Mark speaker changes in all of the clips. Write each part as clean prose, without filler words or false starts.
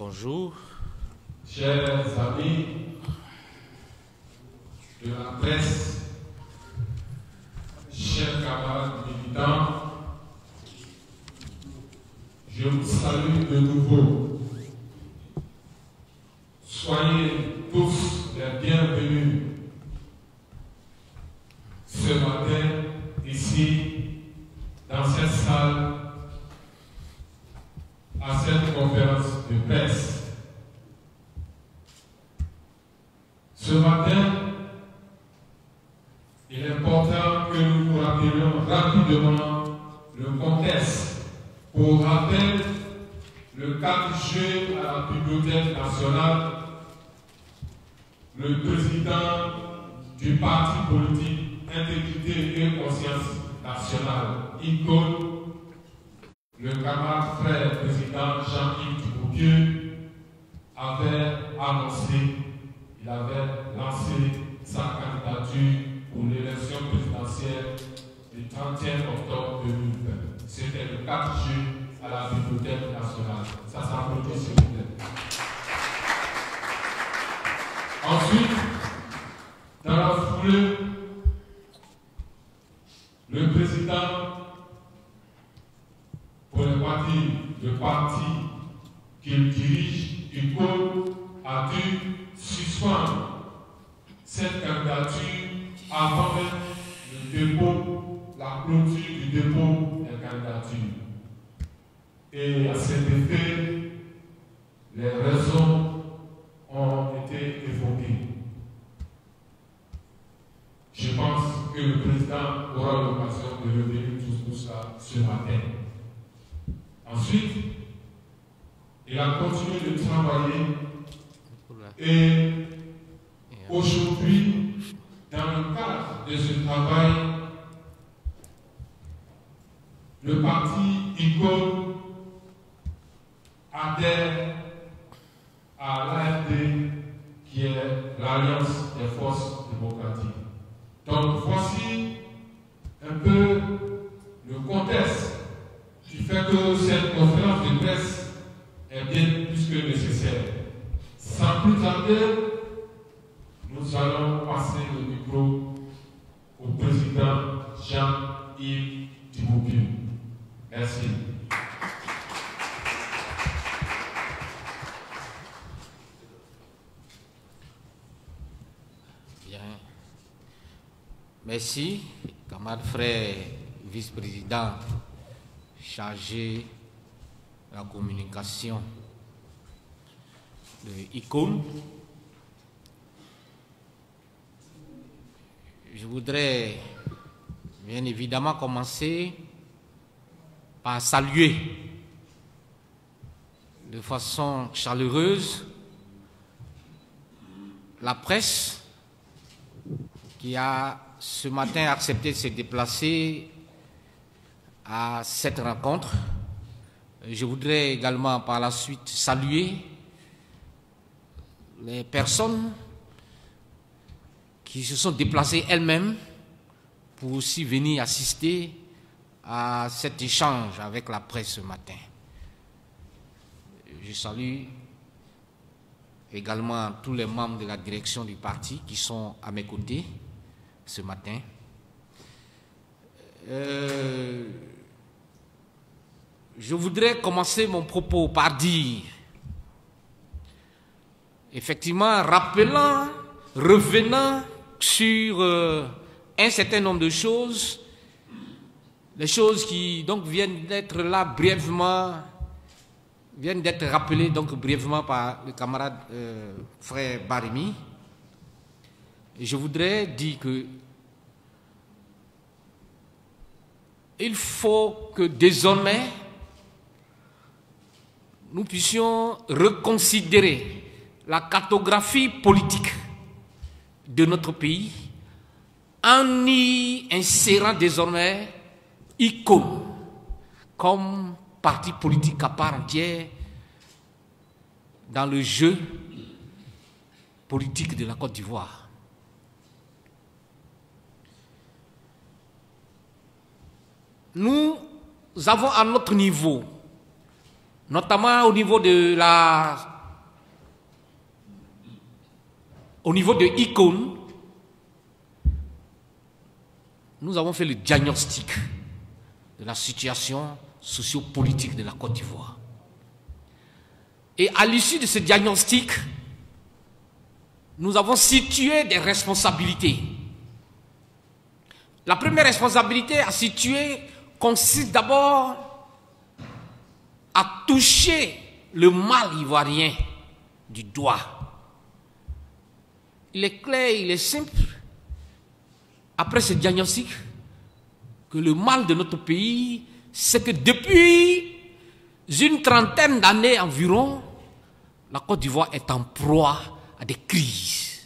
Speaker 1: Bonjour.
Speaker 2: Chers amis de la presse, chers camarades militants, je vous salue de nouveau. Soyez tous les bienvenus ce matin ici dans cette salle à cette conférence de presse. Ce matin, il est important que nous nous rappelions rapidement le contexte. Pour rappel, le 4 juin à la Bibliothèque nationale, le président du parti politique Intégrité et Conscience nationale, ICON, le camarade frère président Jean-Yves Diboupieux, avait annoncé, il avait lancé sa candidature pour l'élection présidentielle du 31 octobre 2020. C'était le 4 juin à la Bibliothèque nationale. Ça s'applaudit s'il vous plaît. Ensuite, dans la foulée, le président pour le parti qu'il dirige, ICON, a dû suspendre cette candidature avant même le dépôt, la clôture du dépôt des candidatures. Et à cet effet, les raisons ont été évoquées. Je pense que le président aura l'occasion de revenir sur ça ce matin. Ensuite, il a continué de travailler et aujourd'hui, dans le cadre de ce travail, le parti ICON adhère à l'AFD qui est l'Alliance des forces démocratiques. Donc voici un peu le contexte qui fait que cette conférence de presse est bien plus que nécessaire. Sans plus tarder, nous allons passer le micro au président Jean-Yves Diboupieux. Merci.
Speaker 1: Bien. Merci, camarade frère vice-président chargé de la communication de ICON. Je voudrais bien évidemment commencer par saluer de façon chaleureuse la presse qui a ce matin accepté de se déplacer à cette rencontre. Je voudrais également par la suite saluer les personnes qui se sont déplacées elles-mêmes pour aussi venir assister à cet échange avec la presse ce matin. Je salue également tous les membres de la direction du parti qui sont à mes côtés ce matin. Je voudrais commencer mon propos par dire, effectivement, revenant sur un certain nombre de choses, les choses qui donc viennent d'être là brièvement, viennent d'être rappelées donc brièvement par le camarade frère Barimi. Et je voudrais dire que il faut que désormais nous puissions reconsidérer la cartographie politique de notre pays en y insérant désormais ICON comme parti politique à part entière dans le jeu politique de la Côte d'Ivoire. Nous avons à notre niveau, notamment au niveau de la au niveau de ICON, nous avons fait le diagnostic de la situation sociopolitique de la Côte d'Ivoire. Et à l'issue de ce diagnostic, nous avons situé des responsabilités. La première responsabilité à situer consiste d'abord à toucher le mal ivoirien du doigt. Il est clair, il est simple, après ce diagnostic, que le mal de notre pays, c'est que depuis une trentaine d'années environ, la Côte d'Ivoire est en proie à des crises.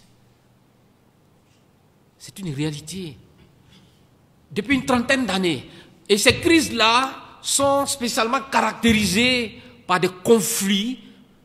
Speaker 1: C'est une réalité. Depuis une trentaine d'années. Et ces crises-là sont spécialement caractérisées par des conflits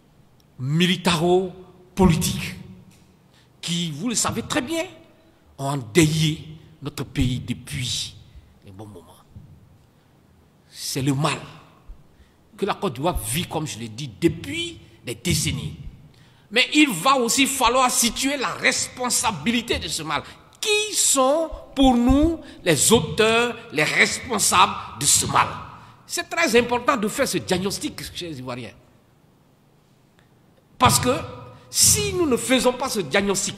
Speaker 1: militaro-politiques qui, vous le savez très bien, ont endeuillé notre pays depuis un bon moment. C'est le mal que la Côte d'Ivoire vit, comme je l'ai dit, depuis des décennies. Mais il va aussi falloir situer la responsabilité de ce mal. Qui sont pour nous les auteurs, les responsables de ce mal? C'est très important de faire ce diagnostic chez les Ivoiriens. Parce que si nous ne faisons pas ce diagnostic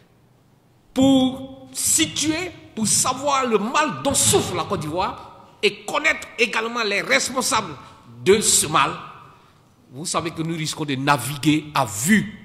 Speaker 1: pour situer, pour savoir le mal dont souffre la Côte d'Ivoire et connaître également les responsables de ce mal, vous savez que nous risquons de naviguer à vue.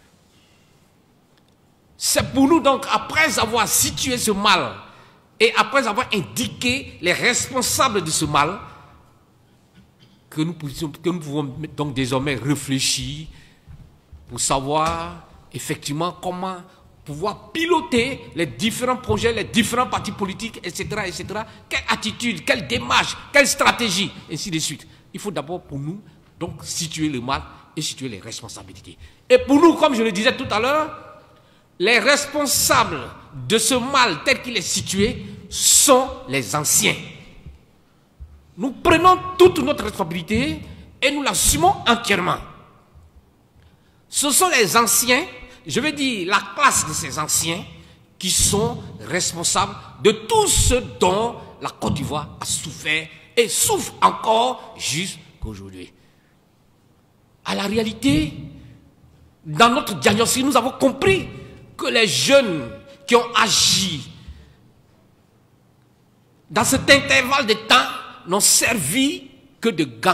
Speaker 1: C'est pour nous donc, après avoir situé ce mal et après avoir indiqué les responsables de ce mal, que nous pouvons donc désormais réfléchir pour savoir effectivement comment pouvoir piloter les différents projets, les différents partis politiques, etc., etc. Quelle attitude, quelle démarche, quelle stratégie, ainsi de suite. Il faut d'abord pour nous donc situer le mal et situer les responsabilités. Et pour nous, comme je le disais tout à l'heure, les responsables de ce mal tel qu'il est situé sont les anciens. Nous prenons toute notre responsabilité et nous l'assumons entièrement. Ce sont les anciens, je veux dire la classe de ces anciens, qui sont responsables de tout ce dont la Côte d'Ivoire a souffert et souffre encore jusqu'aujourd'hui. À la réalité, dans notre diagnostic, nous avons compris que les jeunes qui ont agi dans cet intervalle de temps n'ont servi que de gants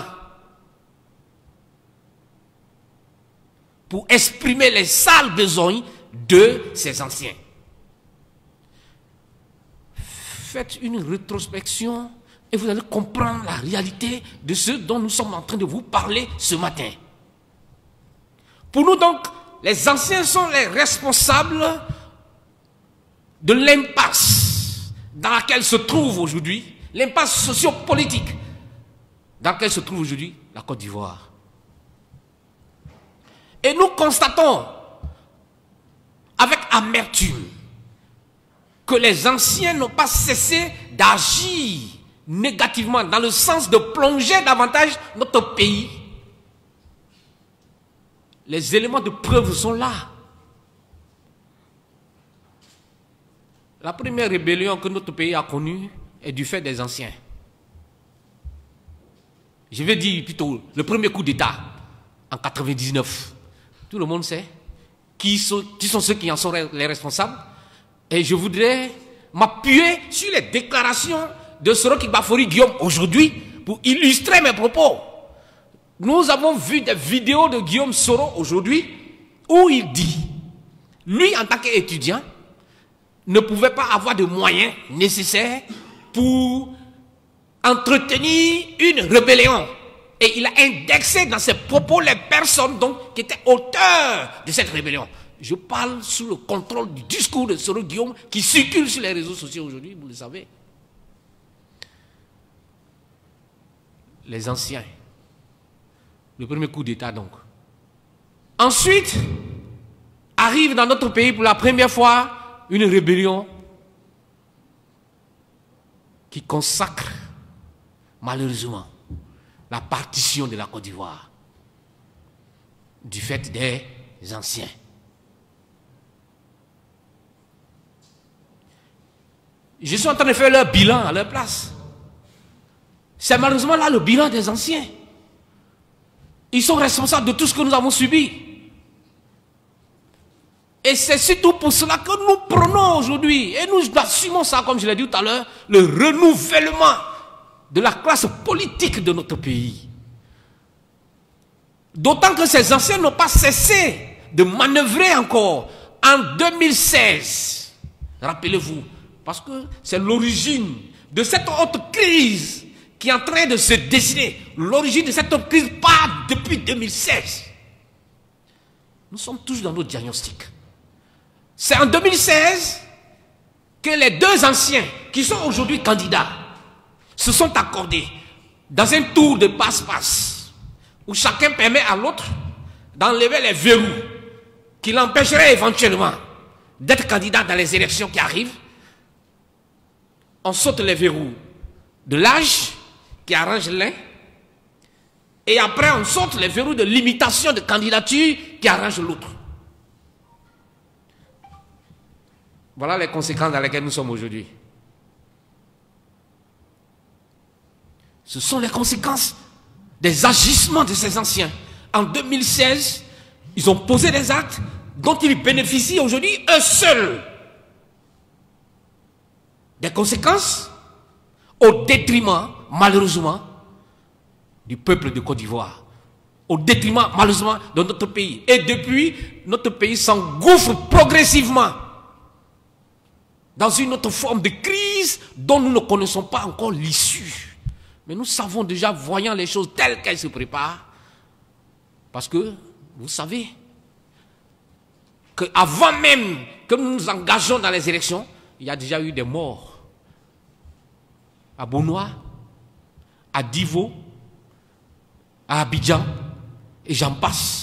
Speaker 1: pour exprimer les sales besoins de ces anciens. Faites une rétrospection et vous allez comprendre la réalité de ce dont nous sommes en train de vous parler ce matin. Pour nous donc, les anciens sont les responsables de l'impasse dans laquelle se trouve aujourd'hui, l'impasse sociopolitique dans laquelle se trouve aujourd'hui la Côte d'Ivoire. Et nous constatons avec amertume que les anciens n'ont pas cessé d'agir négativement dans le sens de plonger davantage notre pays. Les éléments de preuve sont là. La première rébellion que notre pays a connue est du fait des anciens. Je vais dire plutôt le premier coup d'État en 1999. Tout le monde sait qui sont ceux qui en sont les responsables. Et je voudrais m'appuyer sur les déclarations de Soroki Bafori Guillaume aujourd'hui pour illustrer mes propos. Nous avons vu des vidéos de Guillaume Soro aujourd'hui où il dit, lui en tant qu'étudiant, ne pouvait pas avoir de moyens nécessaires pour entretenir une rébellion. Et il a indexé dans ses propos les personnes donc, qui étaient auteurs de cette rébellion. Je parle sous le contrôle du discours de Soro Guillaume qui circule sur les réseaux sociaux aujourd'hui, vous le savez. Les anciens. Le premier coup d'État donc. Ensuite, arrive dans notre pays pour la première fois une rébellion qui consacre malheureusement la partition de la Côte d'Ivoire du fait des anciens. Je suis en train de faire leur bilan à leur place. C'est malheureusement là le bilan des anciens. Ils sont responsables de tout ce que nous avons subi. Et c'est surtout pour cela que nous prenons aujourd'hui, et nous assumons ça, comme je l'ai dit tout à l'heure, le renouvellement de la classe politique de notre pays. D'autant que ces anciens n'ont pas cessé de manœuvrer encore. En 2016, rappelez-vous, parce que c'est l'origine de cette autre crise qui est en train de se dessiner. L'origine de cette autre crise part depuis 2016. Nous sommes tous dans notre diagnostic. C'est en 2016 que les deux anciens qui sont aujourd'hui candidats se sont accordés dans un tour de passe-passe où chacun permet à l'autre d'enlever les verrous qui l'empêcheraient éventuellement d'être candidat dans les élections qui arrivent. On saute les verrous de l'âge qui arrange l'un, et après on saute les verrous de limitation de candidature qui arrange l'autre. Voilà les conséquences dans lesquelles nous sommes aujourd'hui. Ce sont les conséquences des agissements de ces anciens. En 2016, ils ont posé des actes dont ils bénéficient aujourd'hui eux seuls. Des conséquences au détriment, malheureusement, du peuple de Côte d'Ivoire. Au détriment, malheureusement, de notre pays. Et depuis, notre pays s'engouffre progressivement dans une autre forme de crise dont nous ne connaissons pas encore l'issue. Mais nous savons déjà, voyant les choses telles qu'elles se préparent, parce que, vous savez, qu'avant même que nous nous engageons dans les élections, il y a déjà eu des morts. À Bonois, à Divo, à Abidjan, et j'en passe.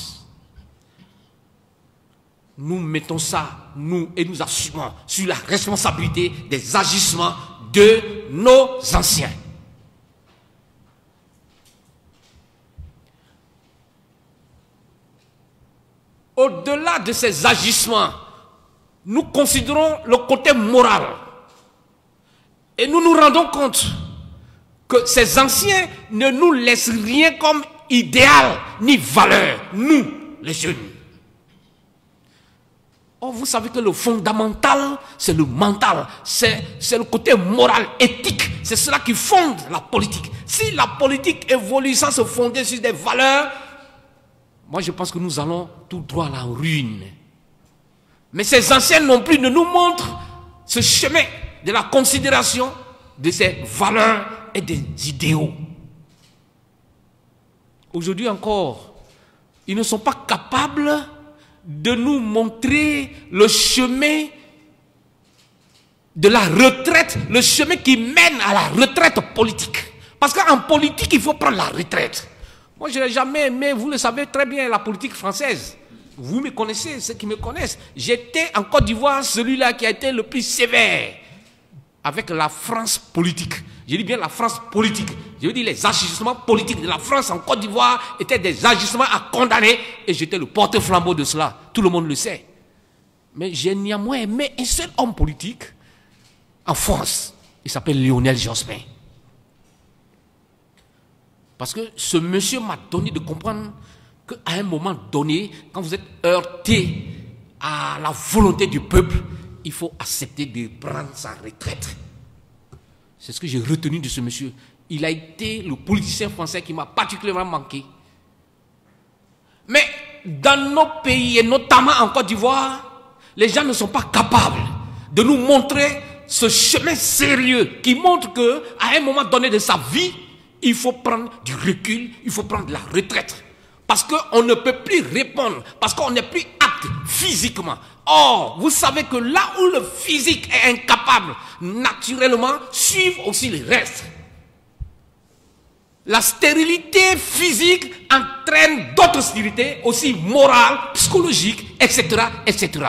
Speaker 1: Nous mettons ça, nous, et nous assumons sur la responsabilité des agissements de nos anciens. Au-delà de ces agissements, nous considérons le côté moral. Et nous nous rendons compte que ces anciens ne nous laissent rien comme idéal ni valeur, nous, les jeunes. Oh, vous savez que le fondamental, c'est le mental, c'est le côté moral, éthique. C'est cela qui fonde la politique. Si la politique évolue sans se fonder sur des valeurs, moi je pense que nous allons tout droit à la ruine. Mais ces anciens non plus ne nous montrent ce chemin de la considération de ces valeurs et des idéaux. Aujourd'hui encore, ils ne sont pas capables de nous montrer le chemin de la retraite, le chemin qui mène à la retraite politique. Parce qu'en politique, il faut prendre la retraite. Moi, je n'ai jamais aimé, vous le savez très bien, la politique française. Vous me connaissez, ceux qui me connaissent. J'étais en Côte d'Ivoire celui-là qui a été le plus sévère avec la France politique. Je dis bien la France politique. Je veux dire les agissements politiques de la France en Côte d'Ivoire étaient des agissements à condamner et j'étais le porte-flambeau de cela. Tout le monde le sait. Mais j'ai néanmoins aimé un seul homme politique en France. Il s'appelle Lionel Jospin. Parce que ce monsieur m'a donné de comprendre qu'à un moment donné, quand vous êtes heurté à la volonté du peuple, il faut accepter de prendre sa retraite. C'est ce que j'ai retenu de ce monsieur. Il a été le politicien français qui m'a particulièrement manqué. Mais dans nos pays, et notamment en Côte d'Ivoire, les gens ne sont pas capables de nous montrer ce chemin sérieux qui montre qu'à un moment donné de sa vie, il faut prendre du recul, il faut prendre de la retraite. Parce qu'on ne peut plus répondre, parce qu'on n'est plus apte physiquement. Or, vous savez que là où le physique est incapable, naturellement, suivent aussi les restes. La stérilité physique entraîne d'autres stérilités, aussi morales, psychologiques, etc., etc.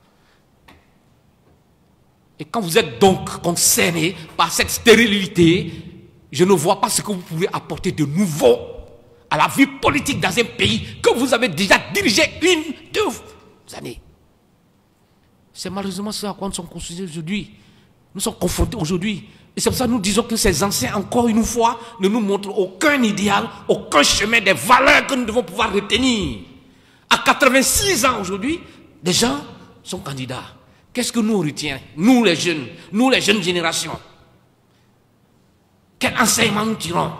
Speaker 1: Et quand vous êtes donc concerné par cette stérilité, je ne vois pas ce que vous pouvez apporter de nouveau à la vie politique dans un pays que vous avez déjà dirigé 1, 2 années. C'est malheureusement ce à quoi nous sommes considérés aujourd'hui. Nous sommes confrontés aujourd'hui. Et c'est pour ça que nous disons que ces anciens, encore une fois, ne nous montrent aucun idéal, aucun chemin des valeurs que nous devons pouvoir retenir. À 86 ans aujourd'hui, des gens sont candidats. Qu'est-ce que nous retiens, nous les jeunes générations? Quel enseignement nous tirons?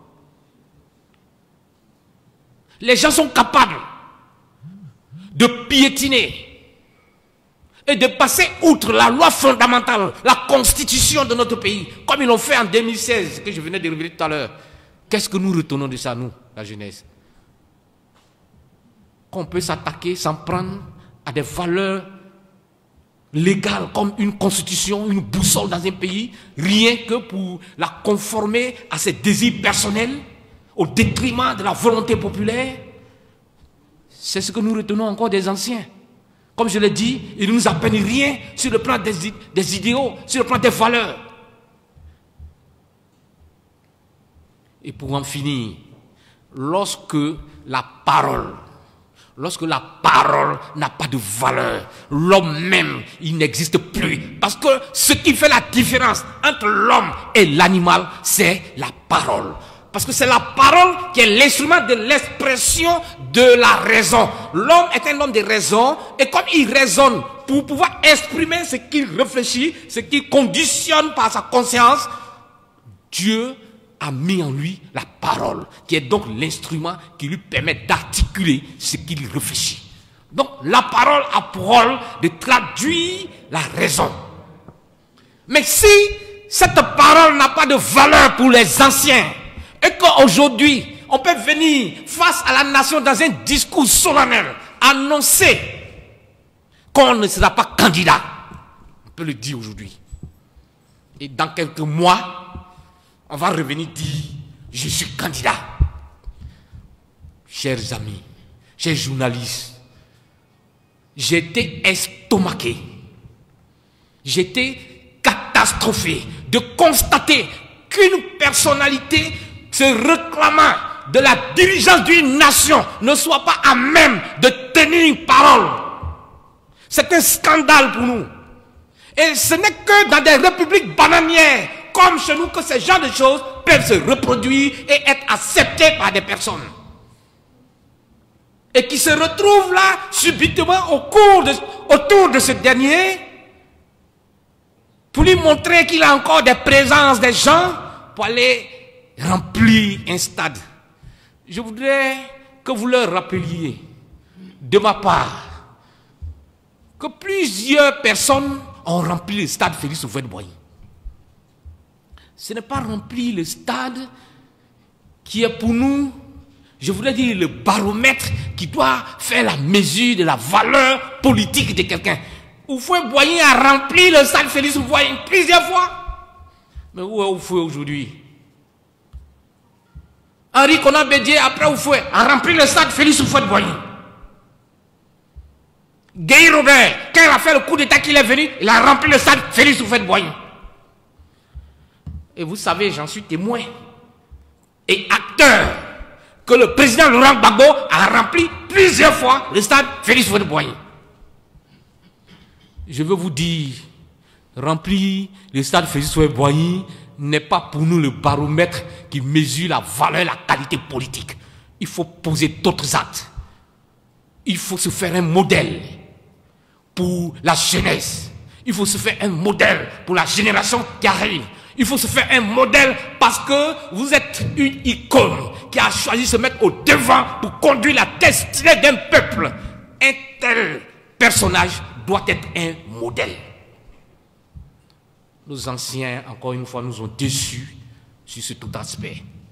Speaker 1: Les gens sont capables de piétiner et de passer outre la loi fondamentale, la constitution de notre pays, comme ils l'ont fait en 2016, que je venais de révéler tout à l'heure. Qu'est-ce que nous retenons de ça, nous, la jeunesse? Qu'on peut s'attaquer, s'en prendre à des valeurs légales, comme une constitution, une boussole dans un pays, rien que pour la conformer à ses désirs personnels, au détriment de la volonté populaire. C'est ce que nous retenons encore des anciens. Comme je l'ai dit, ils ne nous apprennent rien sur le plan des idéaux, sur le plan des valeurs. Et pour en finir, lorsque la parole n'a pas de valeur, l'homme même, il n'existe plus. Parce que ce qui fait la différence entre l'homme et l'animal, c'est la parole. Parce que c'est la parole qui est l'instrument de l'expression de la raison. L'homme est un homme de raison, et comme il raisonne pour pouvoir exprimer ce qu'il réfléchit, ce qu'il conditionne par sa conscience, Dieu a mis en lui la parole, qui est donc l'instrument qui lui permet d'articuler ce qu'il réfléchit. Donc la parole a pour rôle de traduire la raison. Mais si cette parole n'a pas de valeur pour les anciens, et qu'aujourd'hui, on peut venir face à la nation dans un discours solennel, annoncer qu'on ne sera pas candidat. On peut le dire aujourd'hui. Et dans quelques mois, on va revenir dire, je suis candidat. Chers amis, chers journalistes, j'ai été estomaqué. J'ai été catastrophé de constater qu'une personnalité se réclamant de la dirigeance d'une nation ne soit pas à même de tenir une parole. C'est un scandale pour nous. Et ce n'est que dans des républiques bananières comme chez nous que ce genre de choses peuvent se reproduire et être acceptées par des personnes. Et qui se retrouvent là subitement autour de ce dernier pour lui montrer qu'il a encore des présences des gens pour aller remplir un stade. Je voudrais que vous leur rappeliez, de ma part, que plusieurs personnes ont rempli le stade Félix Houphouët-Boigny. Ce n'est pas remplir le stade qui est pour nous, je voudrais dire, le baromètre qui doit faire la mesure de la valeur politique de quelqu'un. Houphouët-Boigny a rempli le stade Félix Houphouët-Boigny plusieurs fois. Mais où est Houphouët aujourd'hui? Henri Konan Bédié, après Houphouët, a rempli le stade Félix Houphouët-Boigny. Guy Robert, quand il a fait le coup d'état qu'il est venu, il a rempli le stade Félix Houphouët-Boigny. Et vous savez, j'en suis témoin et acteur que le président Laurent Gbagbo a rempli plusieurs fois le stade Félix Houphouët-Boigny. Je veux vous dire, remplir le stade Félix Houphouët-Boigny n'est pas pour nous le baromètre qui mesure la valeur, la qualité politique. Il faut poser d'autres actes. Il faut se faire un modèle pour la jeunesse. Il faut se faire un modèle pour la génération qui arrive. Il faut se faire un modèle parce que vous êtes une icône qui a choisi de se mettre au devant pour conduire la destinée d'un peuple. Un tel personnage doit être un modèle. Nos anciens, encore une fois, nous ont déçus sur ce tout aspect.